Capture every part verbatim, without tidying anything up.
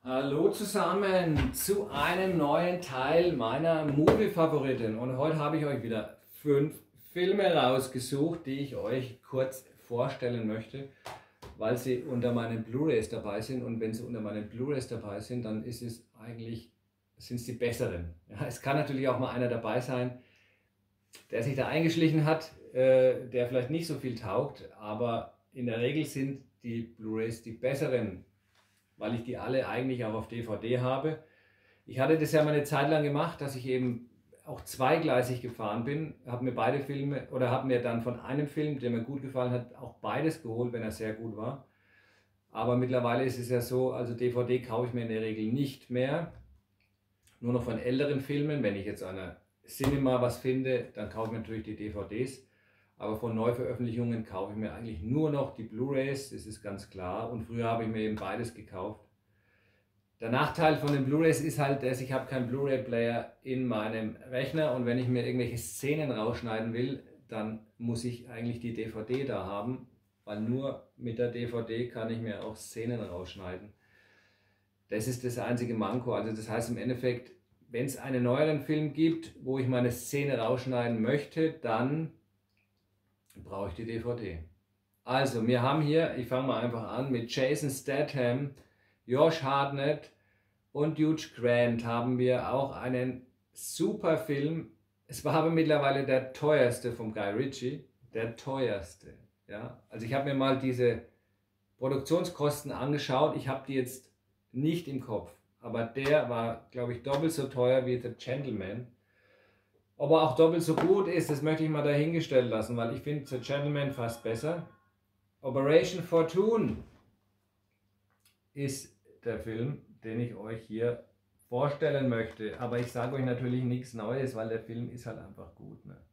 Hallo zusammen zu einem neuen Teil meiner Movie-Favoriten, und heute habe ich euch wieder fünf Filme rausgesucht, die ich euch kurz vorstellen möchte, weil sie unter meinen Blu-rays dabei sind, und wenn sie unter meinen Blu-rays dabei sind, dann ist es eigentlich, sind es die besseren. Ja, es kann natürlich auch mal einer dabei sein, der sich da eingeschlichen hat, äh, der vielleicht nicht so viel taugt, aber in der Regel sind die Blu-rays die besseren, weil ich die alle eigentlich auch auf D V D habe. Ich hatte das ja mal eine Zeit lang gemacht, dass ich eben auch zweigleisig gefahren bin, habe mir beide Filme oder habe mir dann von einem Film, der mir gut gefallen hat, auch beides geholt, wenn er sehr gut war. Aber mittlerweile ist es ja so, also D V D kaufe ich mir in der Regel nicht mehr, nur noch von älteren Filmen. Wenn ich jetzt an einer Cinema was finde, dann kaufe ich natürlich die D V Ds. Aber von Neuveröffentlichungen kaufe ich mir eigentlich nur noch die Blu-rays, das ist ganz klar. Und früher habe ich mir eben beides gekauft. Der Nachteil von den Blu-rays ist halt, dass ich habe keinen Blu-ray-Player in meinem Rechner, und wenn ich mir irgendwelche Szenen rausschneiden will, dann muss ich eigentlich die D V D da haben, weil nur mit der D V D kann ich mir auch Szenen rausschneiden. Das ist das einzige Manko. Also das heißt im Endeffekt, wenn es einen neueren Film gibt, wo ich meine Szene rausschneiden möchte, dann brauche ich die D V D. Also, wir haben hier, ich fange mal einfach an, mit Jason Statham, Josh Hartnett und Hugh Grant haben wir auch einen super Film. Es war aber mittlerweile der teuerste vom Guy Ritchie, der teuerste. Ja? Also ich habe mir mal diese Produktionskosten angeschaut, ich habe die jetzt nicht im Kopf, aber der war, glaube ich, doppelt so teuer wie The Gentleman. Ob er auch doppelt so gut ist, das möchte ich mal dahingestellt lassen, weil ich finde The Gentleman fast besser. Operation Fortune ist der Film, den ich euch hier vorstellen möchte. Aber ich sage euch natürlich nichts Neues, weil der Film ist halt einfach gut. Ne?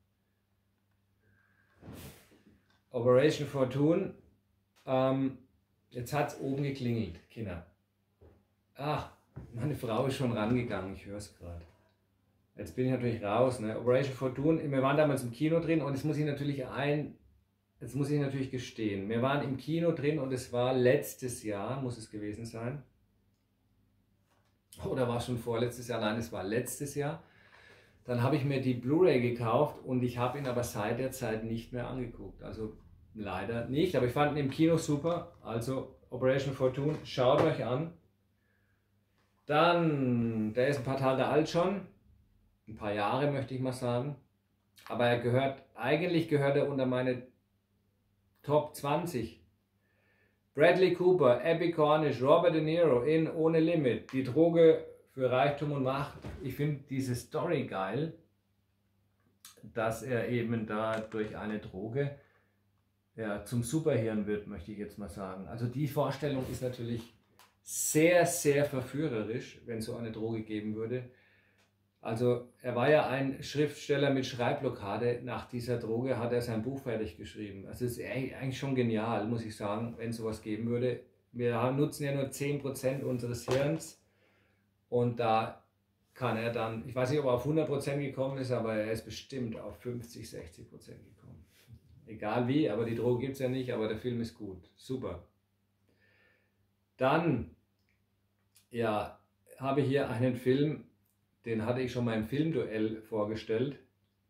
Operation Fortune, ähm, jetzt hat es oben geklingelt, Kinder. Ach, meine Frau ist schon rangegangen, ich höre es gerade. Jetzt bin ich natürlich raus. Ne? Operation Fortune, wir waren damals im Kino drin, und jetzt muss ich natürlich ein, jetzt muss ich natürlich gestehen, wir waren im Kino drin, und es war letztes Jahr, muss es gewesen sein. Oder war es schon vorletztes Jahr? Nein, es war letztes Jahr. Dann habe ich mir die Blu-ray gekauft, und ich habe ihn aber seit der Zeit nicht mehr angeguckt. Also leider nicht, aber ich fand ihn im Kino super. Also Operation Fortune, schaut euch an. Dann, der ist ein paar Tage alt schon. Ein paar Jahre möchte ich mal sagen, aber er gehört, eigentlich gehört er unter meine Top zwanzig. Bradley Cooper, Abby Cornish, Robert De Niro in Ohne Limit, die Droge für Reichtum und Macht. Ich finde diese Story geil, dass er eben da durch eine Droge ja, zum Superhirn wird, möchte ich jetzt mal sagen. Also die Vorstellung ist natürlich sehr, sehr verführerisch, wenn es so eine Droge geben würde. Also er war ja ein Schriftsteller mit Schreibblockade. Nach dieser Droge hat er sein Buch fertig geschrieben. Also es ist eigentlich schon genial, muss ich sagen, wenn es sowas geben würde. Wir nutzen ja nur zehn Prozent unseres Hirns, und da kann er dann, ich weiß nicht, ob er auf hundert Prozent gekommen ist, aber er ist bestimmt auf fünfzig, sechzig Prozent gekommen. Egal wie, aber die Droge gibt es ja nicht, aber der Film ist gut. Super. Dann, ja, habe ich hier einen Film, den hatte ich schon mal im Filmduell vorgestellt.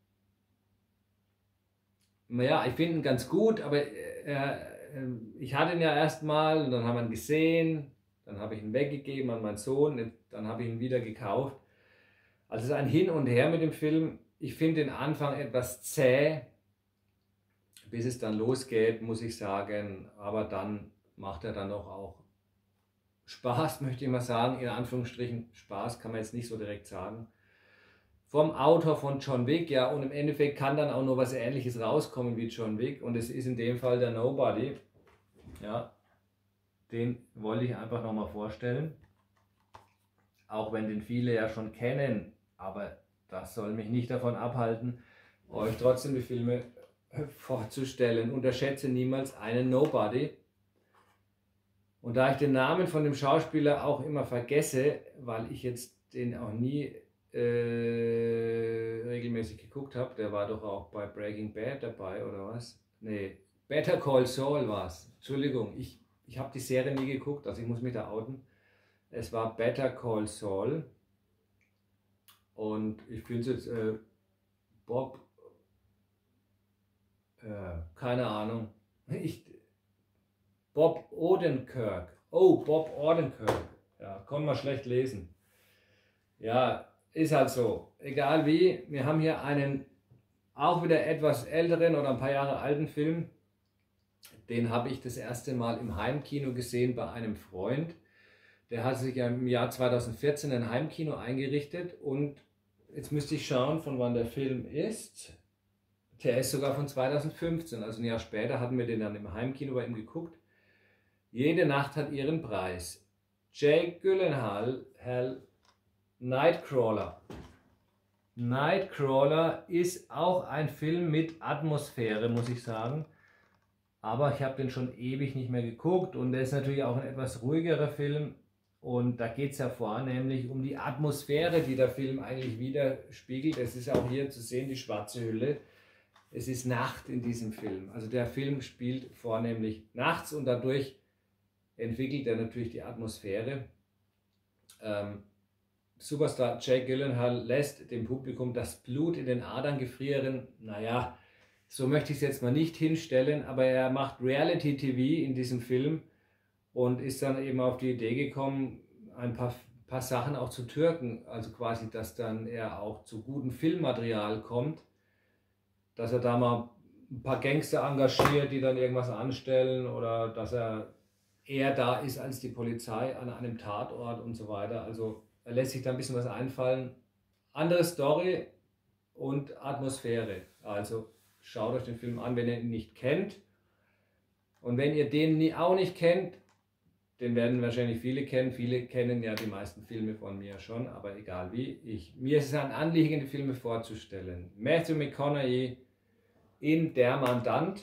Naja, ich finde ihn ganz gut, aber äh, ich hatte ihn ja erstmal, und dann haben wir ihn gesehen, dann habe ich ihn weggegeben an meinen Sohn, dann habe ich ihn wieder gekauft. Also es ist ein Hin und Her mit dem Film. Ich finde den Anfang etwas zäh, bis es dann losgeht, muss ich sagen, aber dann macht er dann doch auch Spaß, möchte ich mal sagen, in Anführungsstrichen. Spaß kann man jetzt nicht so direkt sagen. Vom Autor von John Wick, ja, und im Endeffekt kann dann auch noch was Ähnliches rauskommen wie John Wick, und es ist in dem Fall der Nobody. Ja, den wollte ich einfach nochmal vorstellen. Auch wenn den viele ja schon kennen, aber das soll mich nicht davon abhalten, euch trotzdem die Filme vorzustellen. Unterschätze niemals einen Nobody. Und da ich den Namen von dem Schauspieler auch immer vergesse, weil ich jetzt den auch nie äh, regelmäßig geguckt habe, der war doch auch bei Breaking Bad dabei, oder was? Nee, Better Call Saul war es. Entschuldigung, ich, ich habe die Serie nie geguckt, also ich muss mich da outen. Es war Better Call Saul. Und ich finde es jetzt äh, Bob, äh, keine Ahnung, ich, Bob Odenkirk. Oh, Bob Odenkirk. Ja, kann man schlecht lesen. Ja, ist halt so. Egal wie, wir haben hier einen auch wieder etwas älteren oder ein paar Jahre alten Film. Den habe ich das erste Mal im Heimkino gesehen bei einem Freund. Der hat sich ja im Jahr zweitausendvierzehn ein Heimkino eingerichtet und jetzt müsste ich schauen, von wann der Film ist. Der ist sogar von zweitausendfünfzehn, also ein Jahr später hatten wir den dann im Heimkino bei ihm geguckt. Jede Nacht hat ihren Preis. Jake Gyllenhaal, Hell, Nightcrawler. Nightcrawler ist auch ein Film mit Atmosphäre, muss ich sagen. Aber ich habe den schon ewig nicht mehr geguckt und der ist natürlich auch ein etwas ruhigerer Film. Und da geht es ja vornehmlich um die Atmosphäre, die der Film eigentlich widerspiegelt. Es ist auch hier zu sehen, die schwarze Hülle. Es ist Nacht in diesem Film. Also der Film spielt vornehmlich nachts und dadurch entwickelt er natürlich die Atmosphäre. Ähm, Superstar Jake Gyllenhaal lässt dem Publikum das Blut in den Adern gefrieren. Naja, so möchte ich es jetzt mal nicht hinstellen, aber er macht Reality-T V in diesem Film und ist dann eben auf die Idee gekommen, ein paar, paar Sachen auch zu türken. Also quasi, dass dann er auch zu gutem Filmmaterial kommt, dass er da mal ein paar Gangster engagiert, die dann irgendwas anstellen oder dass er eher da ist als die Polizei an einem Tatort und so weiter. Also er lässt sich da ein bisschen was einfallen. Andere Story und Atmosphäre. Also schaut euch den Film an, wenn ihr ihn nicht kennt. Und wenn ihr den auch nicht kennt, den werden wahrscheinlich viele kennen. Viele kennen ja die meisten Filme von mir schon, aber egal wie. Ich, mir ist es ein Anliegen, die Filme vorzustellen. Matthew McConaughey in Der Mandant.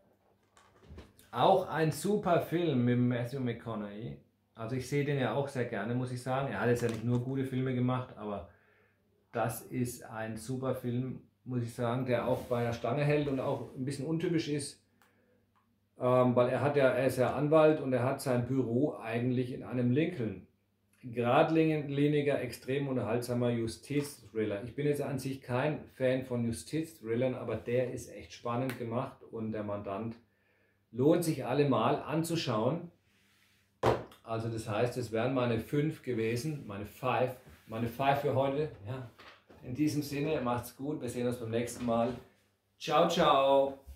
Auch ein super Film mit Matthew McConaughey. Also ich sehe den ja auch sehr gerne, muss ich sagen. Er hat jetzt ja nicht nur gute Filme gemacht, aber das ist ein super Film, muss ich sagen, der auch bei der Stange hält und auch ein bisschen untypisch ist. Ähm, weil er hat ja, er ist ja Anwalt und er hat sein Büro eigentlich in einem Lincoln. Geradliniger, extrem unterhaltsamer Justiz-Thriller. Ich bin jetzt an sich kein Fan von Justiz-Thrillern, aber der ist echt spannend gemacht und Der Mandant lohnt sich allemal anzuschauen. Also das heißt, es wären meine fünf gewesen, meine five, meine five für heute. Ja. In diesem Sinne, macht's gut, wir sehen uns beim nächsten Mal. Ciao, ciao!